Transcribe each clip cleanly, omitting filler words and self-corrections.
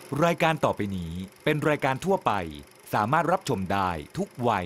รายการต่อไปนี้เป็นรายการทั่วไปสามารถรับชมได้ทุกวัย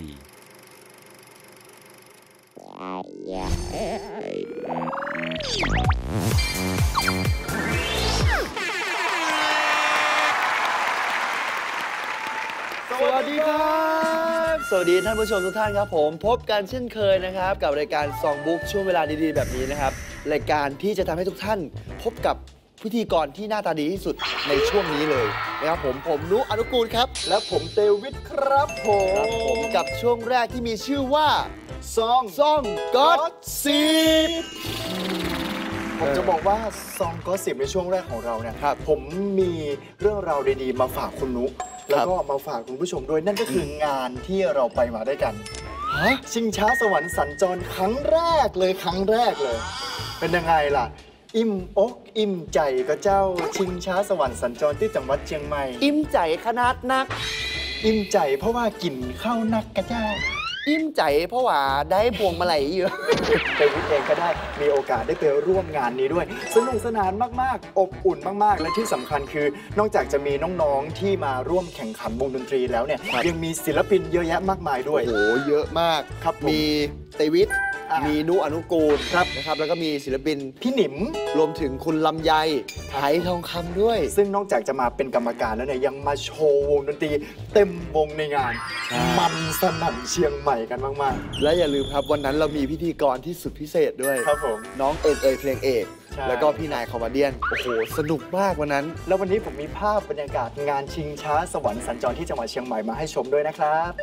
สวัสดีครับสวัสดีท่านผู้ชมทุกท่านครับผมพบกันเช่นเคยนะครับกับรายการซองบุ๊กช่วงเวลาดีๆแบบนี้นะครับรายการที่จะทำให้ทุกท่านพบกับพิธีกรที่หน้าตาดีที่สุดในช่วงนี้เลยนะครับผมนุอนุกูลครับและผมเตวิทครับผมกับช่วงแรกที่มีชื่อว่าซองก็อดซิปผมจะบอกว่าซองก็สิบในช่วงแรกของเราเนี่ยผมมีเรื่องราวดีๆมาฝากคุณนุแล้วก็มาฝากคุณผู้ชมด้วยนั่นก็คืองานที่เราไปมาด้วยกันชิงช้าสวรรค์สัญจรครั้งแรกเลยเป็นยังไงล่ะอิ่มอกอิ่มใจก็เจ้าชิงช้าสวรรค์สัญจรที่จังหวัดเชียงใหม่อิ่มใจขนาดนักอิ่มใจเพราะว่ากินข้าวนักกระเจ้าอิ่มใจเพราะว่าได้พวงมาลัยเยอะไปวิทย์เองก็ได้มีโอกาสได้ไปร่วมงานนี้ด้วยสนุกสนานมากๆอบอุ่นมากๆและที่สำคัญคือนอกจากจะมีน้องๆที่มาร่วมแข่งขันวงดนตรีแล้วเนี่ยยังมีศิลปินเยอะแยะมากมายด้วยโอ้โหเยอะมากครับมีเตวิทมีนุอนุกูลนะครับแล้วก็มีศิลปินพี่หนิมรวมถึงคุณลำไยไหทองคำด้วยซึ่งนอกจากจะมาเป็นกรรมการแล้วเนี่ยยังมาโชว์วงดนตรีเต็มวงในงานมันสนั่นเชียงใหม่กันมากๆและอย่าลืมครับวันนั้นเรามีพิธีกรที่สุดพิเศษด้วยครับผมน้องเพลงเอกแล้วก็พี่นายคอมเมเดี้โอ้โหสนุกมากวันนั้นแล้ววันนี้ผมมีภาพบรรยากาศงานชิงช้าสวรรค์สัญจรที่จังหวัดเชียงใหม่มาให้ชมด้วยนะครับ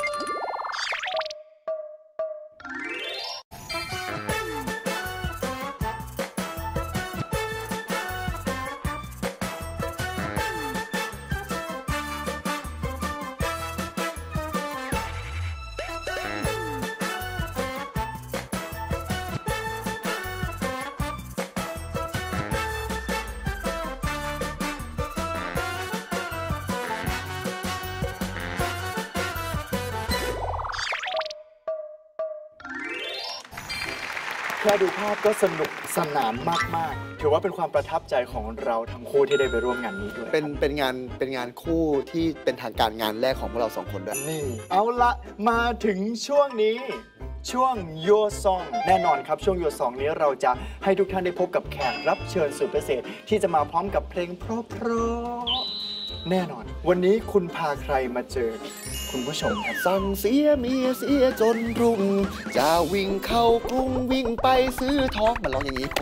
แค่ดูภาพก็สนุกสนานมากๆถือว่าเป็นความประทับใจของเราทั้งคู่ที่ได้ไปร่วมงานนี้ด้วยเป็นงานคู่ที่เป็นทางการงานแรกของพวกเรา2คนด้วยนี่เอาละมาถึงช่วงนี้ช่วงโยซองแน่นอนครับช่วงโยซองนี้เราจะให้ทุกท่านได้พบกับแขกรับเชิญสุดพิเศษที่จะมาพร้อมกับเพลงเพราะแน่นอนวันนี้คุณพาใครมาเจอคุณผู้ชมครับสั่งเสียเมียเสียจนรุ่งจะวิ่งเข้ากรุงวิ่งไปซื้อทองมันร้องอย่างนี้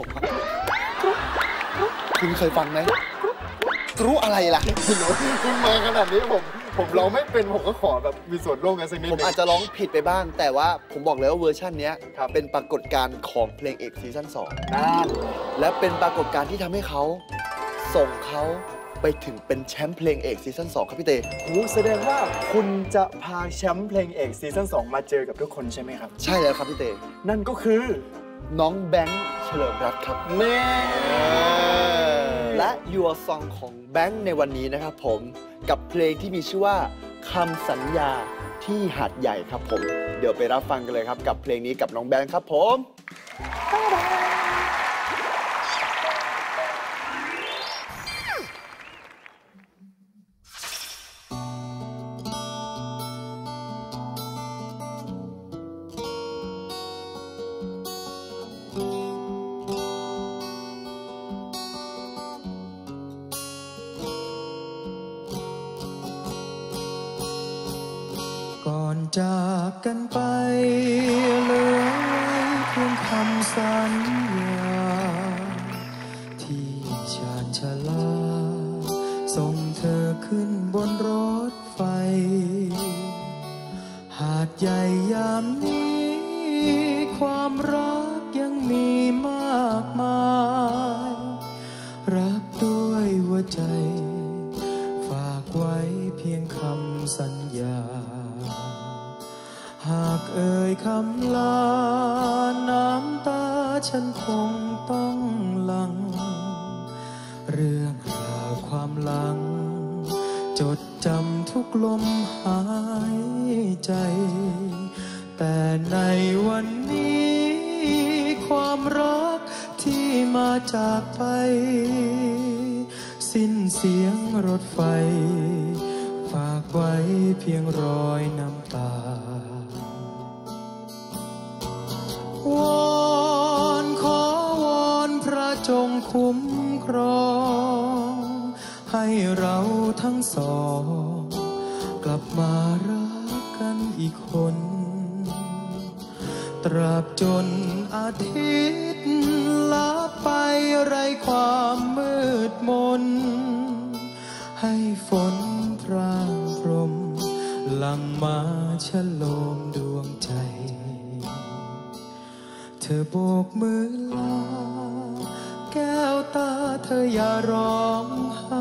คุณเคยฟังไหมรู้อะไรล่ะคุณมาขนาดนี้ผมร้องไม่เป็นผมก็ขอแบบมีส่วนร่วมกันสักนิดผมอาจจะร้องผิดไปบ้างแต่ว่าผมบอกเลยว่าเวอร์ชันนี้เป็นปรากฏการณ์ของเพลงเอกซีซั่น2 นั่นและเป็นปรากฏการณ์ที่ทำให้เขาส่งเขาไปถึงเป็นแชมป์เพลงเอกซีซั่น2ครับพี่เต้แสดงว่าคุณจะพาแชมป์เพลงเอกซีซั่น2มาเจอกับทุกคนใช่ไหมครับใช่แล้วครับพี่เต้นั่นก็คือน้องแบงค์เฉลิมรัตน์ครับแม่และยัวซองของแบงค์ในวันนี้นะครับผมกับเพลงที่มีชื่อว่าคำสัญญาที่หาดใหญ่ครับผมเดี๋ยวไปรับฟังกันเลยครับกับเพลงนี้กับน้องแบงค์ครับผมก่อนจากกันไปเหลือไว้เพียงคำสัญญาที่ชาญชลาส่งเธอขึ้นบนรถไฟหาดใหญ่ยามนี้ความรักยังมีมากมายรักด้วยหัวใจฝากไว้เพียงคำสัญญาหากเอ่ยคำลาน้ำตาฉันคงต้องหลั่งเรื่องราวความหลังจดจำทุกลมหายใจแต่ในวันนี้ความรักที่มาจากไปสิ้นเสียงรถไฟฝากไว้เพียงรอยน้ำตาวอนขอวอนพระจงคุ้มครองให้เราทั้งสองกลับมารักกันอีกคนตราบจนอาทิตย์ลับไปไร้ความมืดมนให้ฝนพรางพรมหลั่งมาฉโลมดวงใจเธอโบกมือลาแก้วตาเธออย่าร้องไห้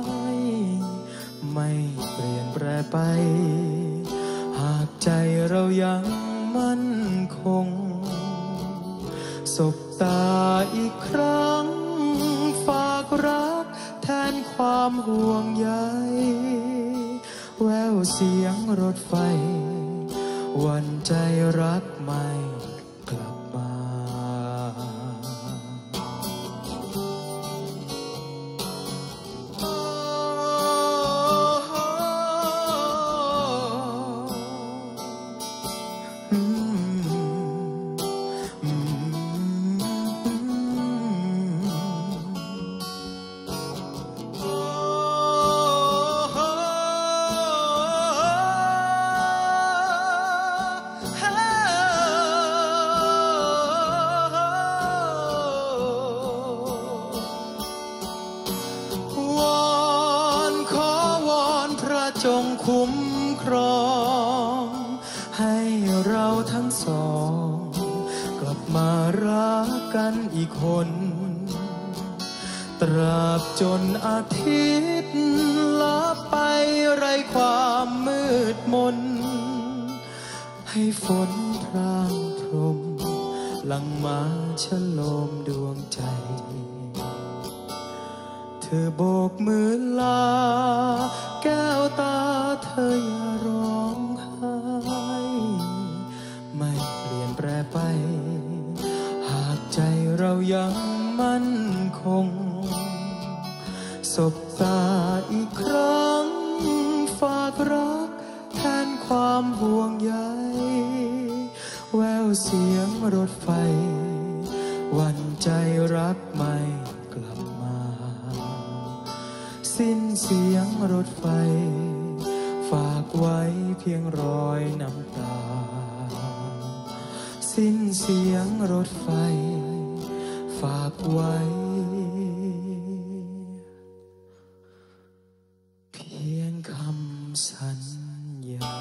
ไม่เปลี่ยนแปรไปหากใจเรายังมั่นคงสบตาอีกครั้งฝากรักแทนความห่วงใยแววเสียงรถไฟวันใจรักไม่กลับมาจงคุ้มครองให้เราทั้งสองกลับมารักกันอีกคนตราบจนอาทิตย์ลับไปไร้ความมืดมนให้ฝนพรางพรมหลั่งมาฉโลมดวงใจเธอโบกมือลาแก้วตาเธออย่าร้องไห้ไม่เปลี่ยนแปรไปหากใจเรายังมั่นคงสบตาอีกครั้งฝากรักแทนความห่วงใยแววเสียงรถไฟวันใจรักไม่กลับมาสิ้นเสียงรถไฟฝากไว้เพียงรอยน้ำตาสิ้นเสียงรถไฟฝากไว้เพียงคำสัญญา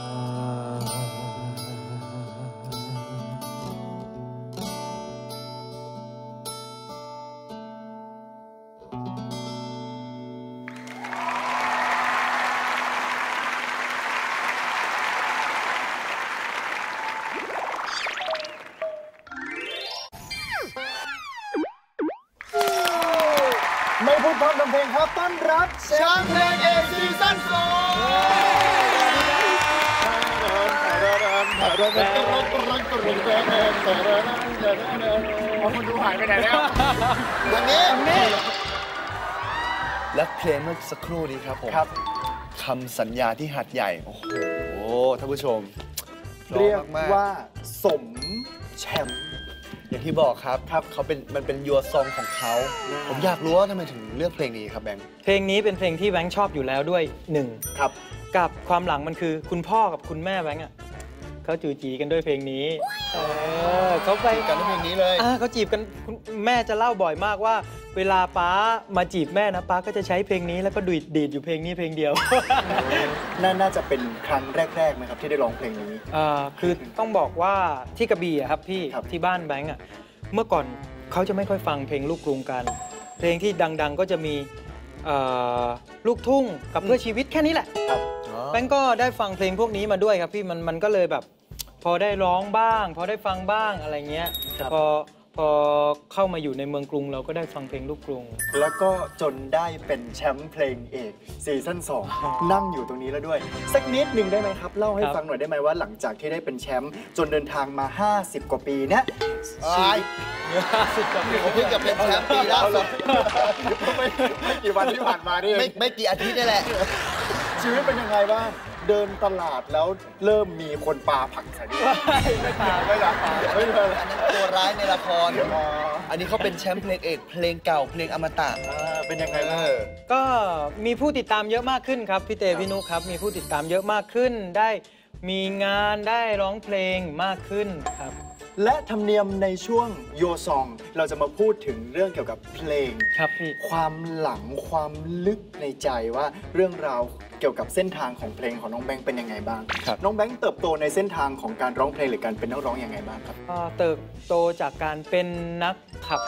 ไม่พูดพร้อมทำเพลงครับต้อนรับแชมป์เพลงเอซีซั่น2คนดูหายไปไหนแล้วทางนี้และเพลงเมื่อสักครู่นี้ครับผมคำสัญญาที่หัดใหญ่โอ้โหท่านผู้ชมเรียกว่าสมแชมป์อย่างที่บอกครับเขาเป็นมันเป็นยัวซองของเขาผมอยากรู้ว่าทำไมถึงเลือกเพลงนี้ครับแบงค์เพลงนี้เป็นเพลงที่แบงค์ชอบอยู่แล้วด้วยหนึ่งครับกับความหลังมันคือคุณพ่อกับคุณแม่แบงค์อ่ะเขาจูจีกันด้วยเพลงนี้เขาไปกันด้วยเพลงนี้เลยเขาจีบกันแม่จะเล่าบ่อยมากว่าเวลาป๊ามาจีบแม่นะป๊าก็จะใช้เพลงนี้แล้วก็ดีดอยู่เพลงนี้เพลงเดียวน่าจะเป็นครั้งแรกๆไหมครับที่ได้ร้องเพลงนี้คือต้องบอกว่าที่กระบี่ครับพี่ที่บ้านแบงค์อ่ะเมื่อก่อนเขาจะไม่ค่อยฟังเพลงลูกกรุงกันเพลงที่ดังๆก็จะมีลูกทุ่งกับเพื่อชีวิตแค่นี้แหละแบงค์ก็ได้ฟังเพลงพวกนี้มาด้วยครับพี่มันก็เลยแบบพอได้ร้องบ้างพอได้ฟังบ้างอะไรเงี้ยแต่พอเข้ามาอยู่ในเมืองกรุงเราก็ได้ฟังเพลงลูกกรุงแล้วก็จนได้เป็นแชมป์เพลงเอกซีซั่น2นั่งอยู่ตรงนี้แล้วด้วย สักนิดหนึ่งได้ไหมครับ เล่าให้ครับฟังหน่อยได้ไหมว่าหลังจากที่ได้เป็นแชมป์จนเดินทางมา 50 กว่าปีเนี่ยผมเพิ่งจะเป็นแชมป์ปีล่าสุดไม่กี่วันที่ผ่านมานี่เองไม่กี่อาทิตย์นี่แหละชีวิตเป็นยังไงบ้างเดินตลาดแล้วเริ่มมีคนปาผักใส่ด้วยไม่ปาไม่ละไม่เลยอันนั้นตัวร้ายในละคร อันนี้เขาเป็นแชมป์เพลงเอกเพลงเก่าเพลงอมตะเป็นยังไงบ้างก็มีผู้ติดตามเยอะมากขึ้นครับพี่เตพี่นุครับมีผู้ติดตามเยอะมากขึ้น ได้มีงานได้ร้องเพลงมากขึ้นครับและธรรมเนียมในช่วงโยซองเราจะมาพูดถึงเรื่องเกี่ยวกับเพลงครับพี่ความหลังความลึกในใจว่าเรื่องราวเกี่ยวกับเส้นทางของเพลงของน้องแบงค์เป็นยังไงบ้างครับน้องแบงค์เติบโตในเส้นทางของการร้องเพลงหรือการเป็นนักร้องยังไงบ้างครับก็เติบโตจากการเป็นนัก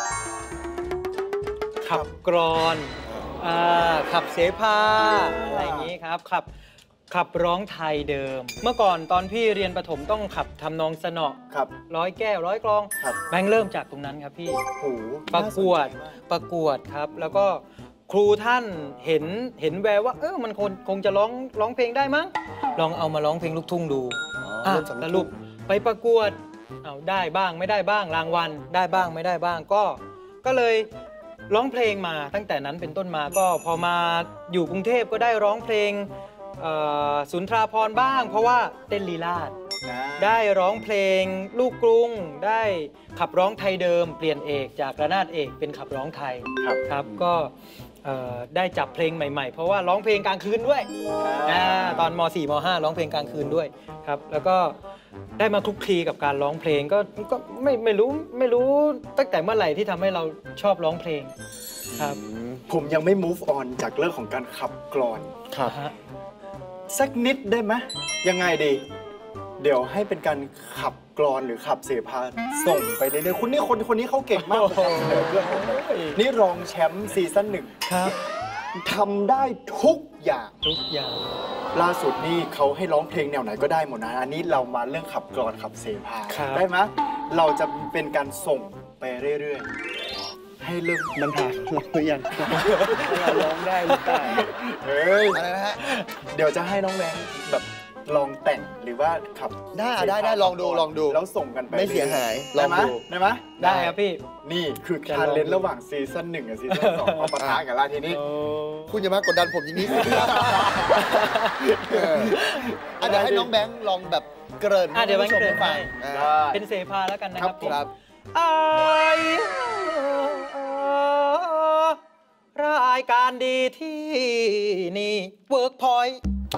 ขับกรอนขับเสภาอะไรอย่างนี้ครับขับร้องไทยเดิม เมื่อก่อนตอนพี่เรียนประถมต้องขับทำนองสนอครับร้อยแก้วร้อยกลองครับแบงค์เริ่มจากตรงนั้นครับพี่โอ้โหประกวดครับ แล้วก็ครูท่านเห็นแววว่ามันคงจะร้องเพลงได้มั้งลองเอามาร้องเพลงลูกทุ่งดูสรุปไปประกวดเอาได้บ้างไม่ได้บ้างรางวัลได้บ้างไม่ได้บ้างก็เลยร้องเพลงมาตั้งแต่นั้นเป็นต้นมาก็พอมาอยู่กรุงเทพก็ได้ร้องเพลงสุนทราภรณ์บ้าง เพราะว่าเต้นลีลาศ ได้ร้องเพลงลูกกรุงได้ขับร้องไทยเดิมเปลี่ยนเอกจากระนาดเอกเป็นขับร้องไทยครับก็ได้จับเพลงใหม่ๆเพราะว่าร้องเพลงกลางคืนด้วยตอนม.4 ม.5 ร้องเพลงกลางคืนด้วยครับแล้วก็ได้มาคลุกคลีกับการร้องเพลงก็ไม่รู้ตั้งแต่เมื่อไหร่ที่ทำให้เราชอบร้องเพลงครับผมยังไม่ move on จากเรื่องของการขับกลอนครับสักนิดได้ไหมยังไงดี เดี๋ยวให้เป็นการขับกลอนหรือขับเสภาส่งไปเรื่อยๆคุณนี่คนนี้เขาเก่งมากนี่รองแชมป์ซีซั่น1 ครับทำได้ทุกอย่าง ล่าสุดนี่เขาให้ร้องเพลงแนวไหนก็ได้หมดนะอันนี้เรามาเรื่องขับกลอนขับเสภาได้ไหมเราจะเป็นการส่งไปเรื่อยๆให้เริ่มมันผ่านร้องหรือยังร้องได้หรือเปล่าเฮ้ยอะไรนะฮะเดี๋ยวจะให้น้องแบงค์แบบลองแต่งหรือว่าขับได้ลองดูแล้วส่งกันไปไม่เสียหายลได้องไหมดูได้ไหมได้ครับพี่นี่คือการเล่นระหว่างซีซั่น1กับซีซั่น2มาปะทะกันแล้วทีนี้คุณอย่ามากดดันผมอย่างนี้สิเดี๋ยวให้น้องแบงค์ลองแบบเกริ่นเดี๋ยวแบงค์เกริ่นฟังเป็นเสภาแล้วกันนะครับผมครับรายการดีที่นี่เวิร์กพอยต์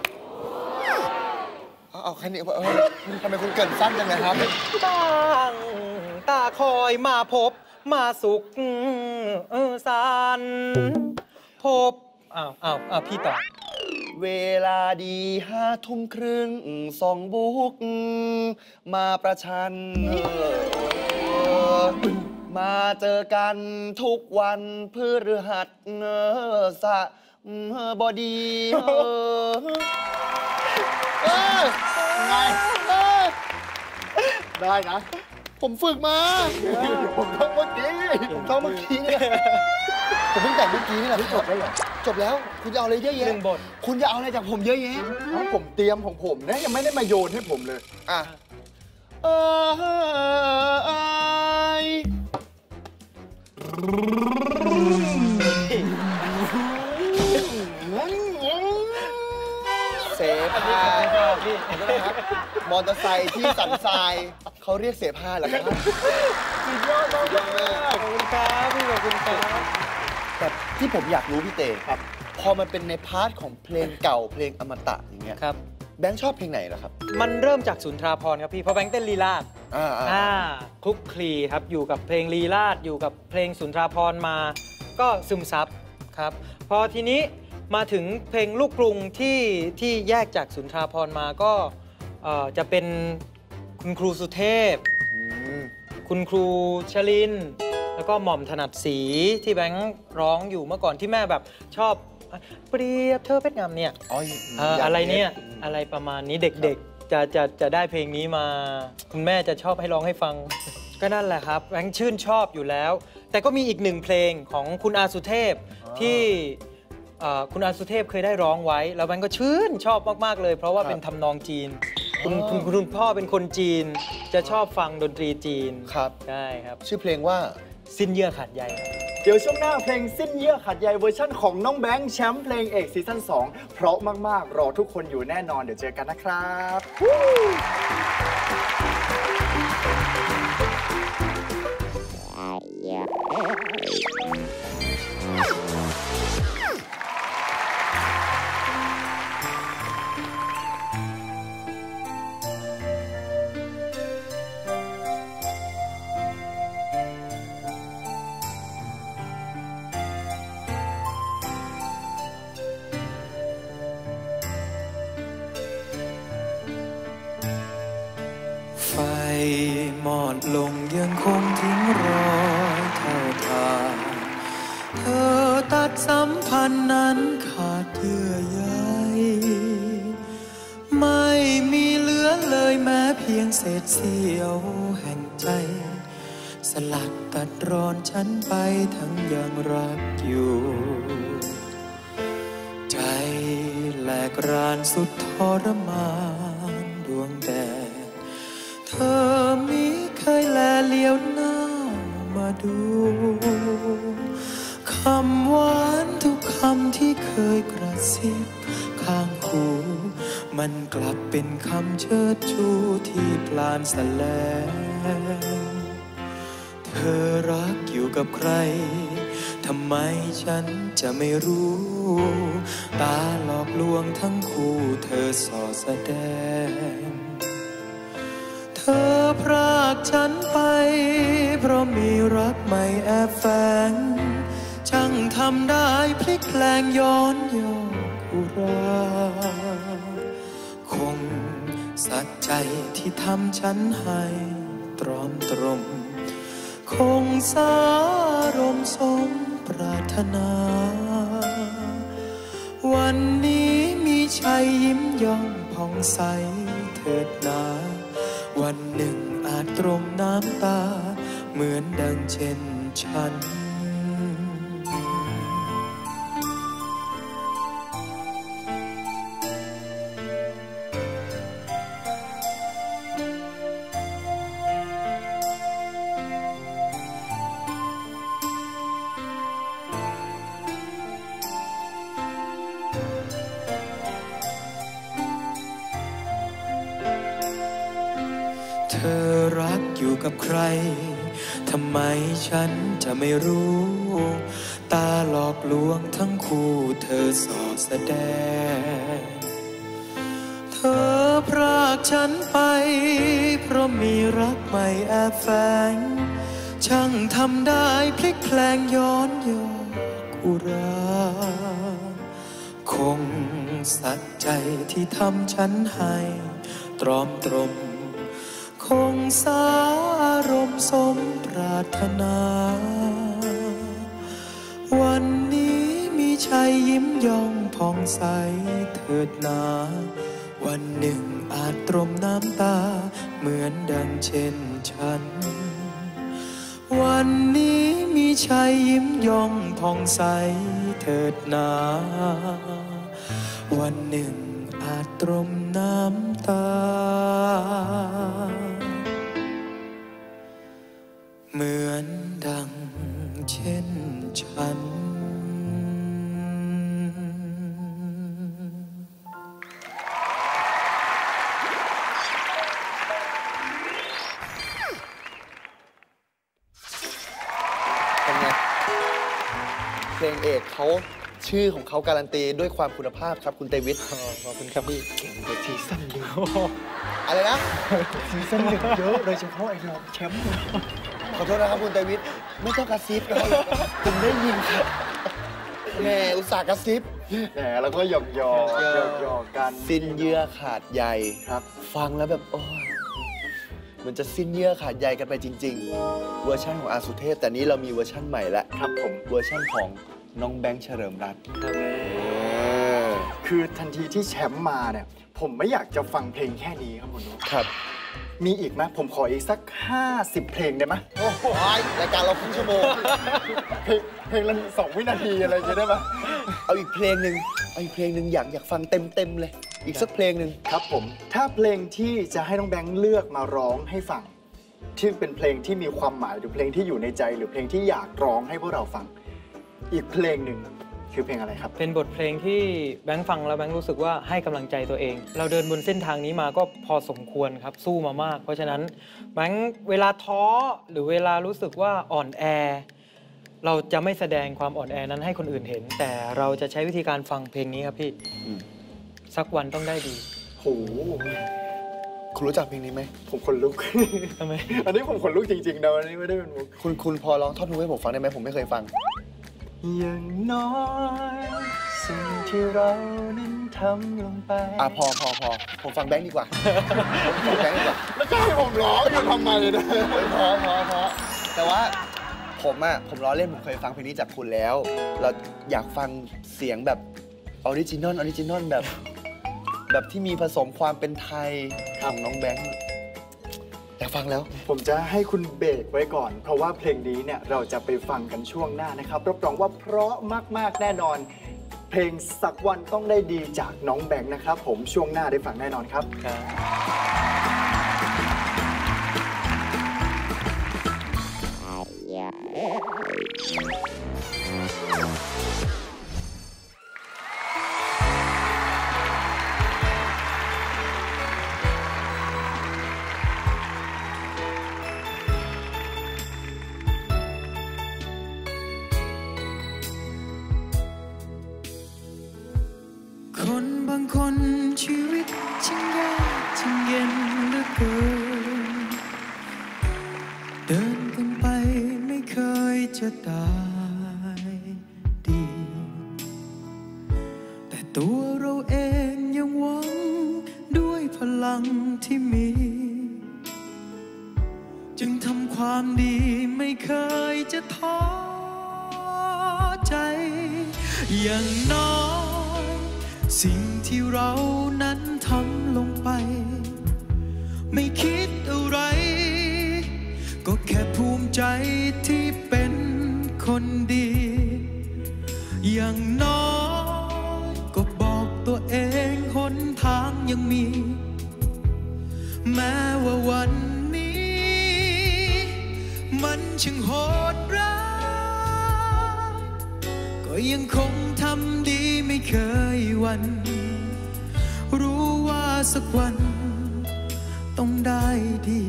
เอาแค่นี้ทำไมคุณเกริ่นสั้นจังเลยครับตั้งตาคอยมาพบมาสุขสันต์พบพี่ต่อเวลาดี5:30ส่องบุกมาประชัน มาเจอกันทุกวันพฤหัสบดีไงได้นะผมฝึกมาผมท่องเมื่อกี้เนี่ยผมเพิ่งแต่งเมื่อกี้นี่แหละพี่จบแล้วเหรอจบแล้วคุณจะเอาอะไรเยอะแยะ 1 บทคุณจะเอาอะไรจากผมเยอะแยะผมเตรียมของผมนะยังไม่ได้มาโยนให้ผมเลยอ่ะเสภาพี่มอเตอร์ไซค์ที่สันทรายเขาเรียกเสภาเหรอครับสุดยอดมากขอบคุณครับพี่ขอบคุณครับแต่ที่ผมอยากรู้พี่เตครับ พอมันเป็นในพาร์ทของเพลงเก่าเพลงอมตะอย่างเงี้ยครับแบงค์ชอบเพลงไหนเหรอครับมันเริ่มจากสุนทราภรณ์ครับพี่เพราะแบงค์เต้นลีลาศ คลุกคลีครับอยู่กับเพลงลีลาศอยู่กับเพลงสุนทราภรณ์มาก็ซึมซับครับพอทีนี้มาถึงเพลงลูกกรุงที่แยกจากสุนทราภรณ์มาก็จะเป็นคุณครูสุเทพคุณครูชลินแล้วก็หม่อมถนัดศรีที่แบงค์ร้องอยู่เมื่อก่อนที่แม่แบบชอบเปรียบเธอเพชรงามเนี่ยอะไรเนี่ยอะไรประมาณนี้เด็กๆจะได้เพลงนี้มาคุณแม่จะชอบให้ร้องให้ฟังก็นั่นแหละครับแบงค์ชื่นชอบอยู่แล้ว แต่ก็มีอีกหนึ่งเพลงของคุณอาสุเทพที่คุณอาสุเทพเคยได้ร้องไว้แล้วแบงค์ก็ชื่นชอบมากๆเลยเพราะว่าเป็นทำนองจีนคุณพ่อเป็นคนจีนจะชอบฟังดนตรีจีนครับใช่ครับชื่อเพลงว่าสิ้นเยื่อขาดใยเดี๋ยวช่วงหน้าเพลงสิ้นเยื่อขาดใยเวอร์ชั่นของน้องแบงค์แชมป์เพลงเอกซีซั่น2เพราะมากๆรอทุกคนอยู่แน่นอนเดี๋ยวเจอกันนะครับไฟหมอดลงยังคงทิ้งรอยเท่าทานเธอตัดสัมพันธ์นั้นขาดเยื่อใยไม่มีเหลือเลยแม้เพียงเศษเสี้ยวแห่งใจสลัดตัดรอนฉันไปทั้งยังรักอยู่ใจแหลกรานสุดทรมานดวงแดดเธอมิเคยแลเลี้ยวหน้ามาดูคำหวานทุกคำที่เคยกระซิบข้างหูมันกลับเป็นคำเชิดชูที่พลานแสลงเธอรักอยู่กับใครทำไมฉันจะไม่รู้ตาหลอกลวงทั้งคู่เธอส่อแสดงเธอพรากฉันไปเพราะมีรักใหม่แอบแฝงช่างทำได้พลิกแปลงย้อนโยกอุราคงสัจใจที่ทำฉันให้ตรอมตรมคงสารมสมปรารถนาวันนี้มีชัยยิ้มย่องผ่องใสเถิดนาวันหนึ่งอาจตรมน้ำตาเหมือนดังเช่นฉันเธอรักอยู่กับใครทำไมฉันจะไม่รู้ตาหลอกลวงทั้งคู่เธอส่อแสดงเธอพรากฉันไปเพราะมีรักใหม่แอบแฝงช่างทำได้พลิกแปลงย้อนโยกอุราคงสัจใจที่ทำฉันให้ตรอมตรมคงสารมสมปรารถนาวันนี้มีชัยยิ้มย่องผ่องใสเถิดนาวันหนึ่งอาจตรมน้ำตาเหมือนดังเช่นฉันวันนี้มีชัยยิ้มย่องผ่องใสเถิดนาวันหนึ่งอาจตรมน้ำตาเหมือนดังเช่นฉันเป็นไงเพลงเอกเขาชื่อของเขาการันตีด้วยความคุณภาพครับคุณเตวิทขอบคุณครับพี่เก่งกว่าซีซั่นหนึ่งอะไรนะซีซั่นหนึ่งเยอะโดยเฉพาะไอ้รอบแชมป์ขอโทษนะครับคุณเตวิทไม่ต้องกระซิบนะผมได้ยินครับแหมอุตส่าห์กระซิบแหมแล้วก็หยอกกันสิ้นเยื่อขาดใยครับฟังแล้วแบบโอ้ยมันจะสิ้นเยื่อขาดใยกันไปจริงๆเวอร์ชันของอาสุเทพแต่นี้เรามีเวอร์ชันใหม่แล้วครับผมเวอร์ชันของน้องแบงค์เฉลิมรัตน์คือทันทีที่แชมป์มาเนี่ยผมไม่อยากจะฟังเพลงแค่นี้ครับคุณนุ๊กครับมีอีกไหมผมขออีกสัก 50 เพลงได้ไหมโอ้โหรายการเราครึ่งชั่วโมงเพลงละ2 วินาทีอะไรอย่างเงี้ยได้ไหมเอาอีกเพลงหนึ่งอยากฟังเต็มเลย อีกสักเพลงหนึ่งครับผมถ้าเพลงที่จะให้น้องแบงค์เลือกมาร้องให้ฟังที่เป็นเพลงที่มีความหมายหรือเพลงที่อยู่ในใจหรือเพลงที่อยากร้องให้พวกเราฟังอีกเพลงหนึ่งคือเพลงอะไรครับเป็นบทเพลงที่แบงค์ฟังแล้วแบงค์รู้สึกว่าให้กำลังใจตัวเอง เราเดินบนเส้นทางนี้มาก็พอสมควรครับสู้มามาก เพราะฉะนั้นแบงค์เวลาท้อหรือเวลารู้สึกว่าอ่อนแอ เราจะไม่แสดงความอ่อนแอนั้นให้คนอื่นเห็น แต่เราจะใช้วิธีการฟังเพลงนี้ครับพี่สักวันต้องได้ดีโหคุณรู้จักเพลงนี้ไหมผมขนลุกทำไมอันนี้ผมขนลุกจริงๆนะอันนี้ไม่ได้เป็นมุกคุณพอร้องท่อนฮุกให้ผมฟังได้ไหมผมไม่เคยฟังอย่างน้อยสิ่งที่เรานั้นทำลงไปพอผมฟังแบงค์ดีกว่า ผมฟังแบงค์ดีกว่าแล้วจะให้ผมร้องอยู่ทำไมนะพอแต่ว่าผมล้อเล่นผมเคยฟังเพลงนี้จากคุณแล้ว เราอยากฟังเสียงแบบออริจินอลแบบที่มีผสมความเป็นไทยของน้องแบงค์อยากฟังแล้วผมจะให้คุณเบรกไว้ก่อน เพราะว่าเพลงนี้เนี่ยเราจะไปฟังกันช่วงหน้านะครับรับรองว่าเพราะมากๆแน่นอน เพลงสักวันต้องได้ดีจากน้องแบงค์นะครับผมช่วงหน้าได้ฟังแน่นอนครับคนบางคนชีวิตช่างยากช่างเย็นเหลือเกินเดินกันไปไม่เคยจะได้ดี แต่ตัวเราเองยังหวังด้วยพลังที่มี จึงทำความดีไม่เคยจะท้อใจอย่างน้อยสิ่งที่เรานั้นทำลงไปไม่คิดอะไรก็แค่ภูมิใจที่เป็นคนดีอย่างน้อยก็บอกตัวเองหนทางยังมีแม้ว่าวันนี้มันช่างโหดร้ายก็ยังคงทำดีไม่เคยหวั่นรู้ว่าสักวันต้องได้ดี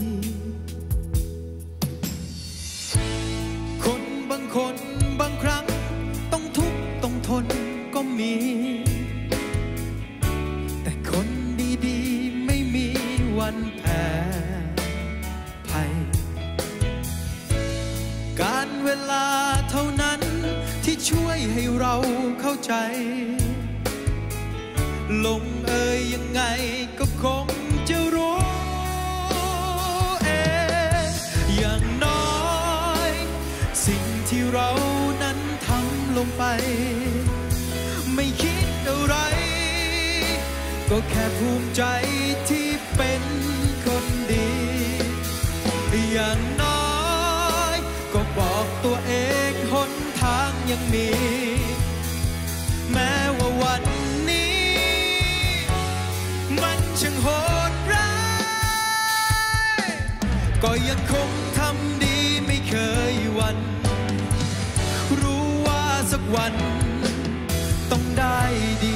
คนบางคนบางครั้งต้องทุกข์ต้องทนก็มีแต่คนดีๆไม่มีวันแพ้ภัยการเวลาเท่านั้นที่ช่วยให้เราเข้าใจลงเอ่ยยังไงก็คงจะรู้เองอย่างน้อยสิ่งที่เรานั้นทำลงไปไม่คิดอะไรก็แค่ภูมิใจที่เป็นคนดีอย่างน้อยก็บอกตัวเองหนทางยังมีแม้ว่าวันนี้มันช่างโหดร้ายก็ยังคงทำดีไม่เคยหวั่นรู้ว่าสักวันต้องได้ดี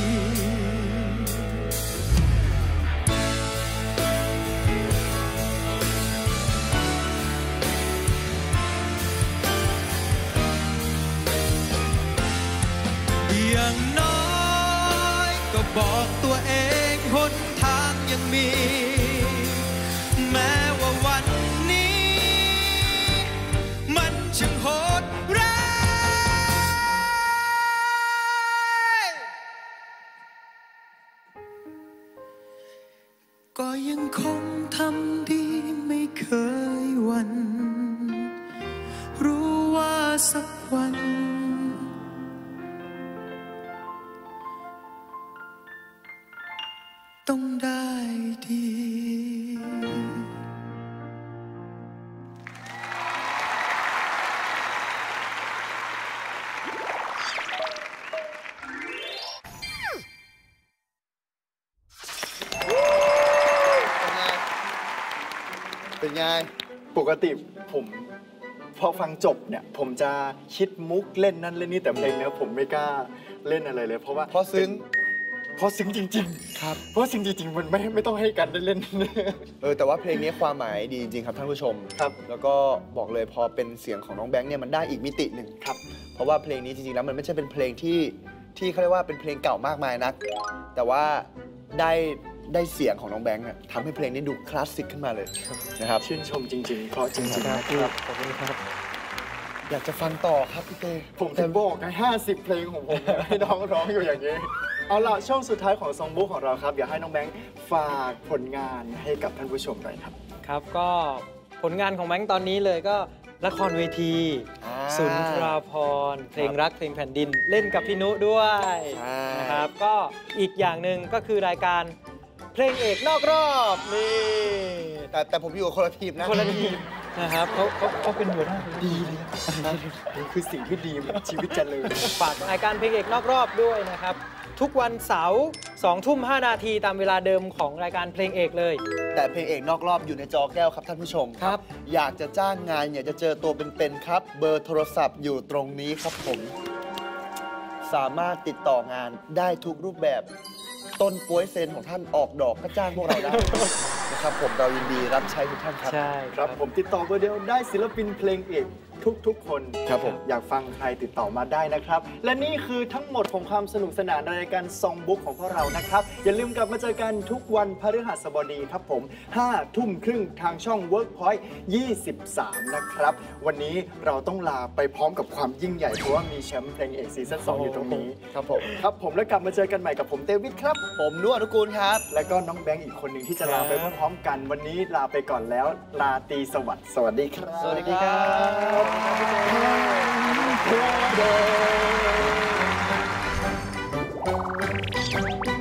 อย่างน้อยก็บอกตัวเองหนทางยังมีแม้ว่าวันนี้มันช่างโหดร้ายก็ยังคงทำดีไม่เคยหวั่นรู้ว่าสักวันต้องได้ดีเป็นไงปกติผมพอฟังจบเนี่ยผมจะคิดมุกเล่นนั่นเล่นนี่แต่เพลงเนี้ยผมไม่กล้าเล่นอะไรเลย เพราะว่าเพราะซึ้งเพราะซึ้งจริงๆครับเพราะซึ้งจริงๆมันไม่ต้องให้กันได้เล่นแต่ว่าเพลงนี้ความหมายดีจริงๆครับท่านผู้ชมครับแล้วก็บอกเลยพอเป็นเสียงของน้องแบงค์เนี่ยมันได้อีกมิติหนึ่งครับ เพราะว่าเพลงนี้จริงๆแล้วมันไม่ใช่เป็นเพลงที่เขาเรียกว่าเป็นเพลงเก่ามากมายนัก แต่ว่าได้เสียงของน้องแบงค์ทำให้เพลงนี้ดูคลาสสิกขึ้นมาเลยนะครับชื่นชมจริงๆเพราะจริงๆครับขอบคุณครับอยากจะฟังต่อครับพี่เต้ผมถึงบอกไง50 เพลงของผมให้น้องร้องอยู่อย่างนี้ เอาล่ะช่วงสุดท้ายของซองบุ๊กของเราครับ อยากให้น้องแบงค์ฝากผลงานให้กับท่านผู้ชมหน่อยครับครับก็ผลงานของแบงค์ตอนนี้เลยก็ละครเวทีสุนทราภรณ์เพลงรักเพลงแผ่นดินเล่นกับพี่นุด้วยนะครับก็อีกอย่างหนึ่งก็คือรายการเพลงเอกนอกรอบนี่แต่ผมอยู่กับคนละทีมนะคนละทีมนะครับเขาเป็นหัวหน้าดีเลยนี่คือสิ่งที่ดีชีวิตเจริญฝากรายการเพลงเอกนอกรอบด้วยนะครับทุกวันเสาร์20:05 นาทีตามเวลาเดิมของรายการเพลงเอกเลยแต่เพลงเอกนอกรอบอยู่ในจอแก้วครับท่านผู้ชมครับอยากจะจ้างงานอยากจะเจอตัวเป็นๆครับ เบอร์โทรศัพท์อยู่ตรงนี้ครับผม สามารถติดต่องานได้ทุกรูปแบบ ต้นป่วยเซนของท่านออกดอกก็จ้างพวกเราได้ นะครับผมเรายินดีรับใช้ทุกท่านครับใช่ครับผมติดต่อเบอร์เดียวได้ศิลปินเพลงเอกทุกคนครับผมอยากฟังใครติดต่อมาได้นะครับ และนี่คือทั้งหมดของความสนุกสนานในรายการซองบุ๊กของพวกเรานะครับ อย่าลืมกลับมาเจอกันทุกวันพฤหัสบดีครับผม5 ทุ่มครึ่งทางช่อง Workpoint 23 นะครับ วันนี้เราต้องลาไปพร้อมกับความยิ่งใหญ่เพราะว่ามีแชมป์เพลงเอกซีซั่น2อยู่ตรงนี้ครับผมครับผมแล้วกลับมาเจอกันใหม่กับผมเตวิทครับผมนุ่นอนุกูลครับและก็น้องแบงค์อีกคนหนึ่งที่จะลาไปพร้อมๆกัน วันนี้ลาไปก่อนแล้วลาตรีสวัสดิ์สวัสดีครับสวัสดีครับ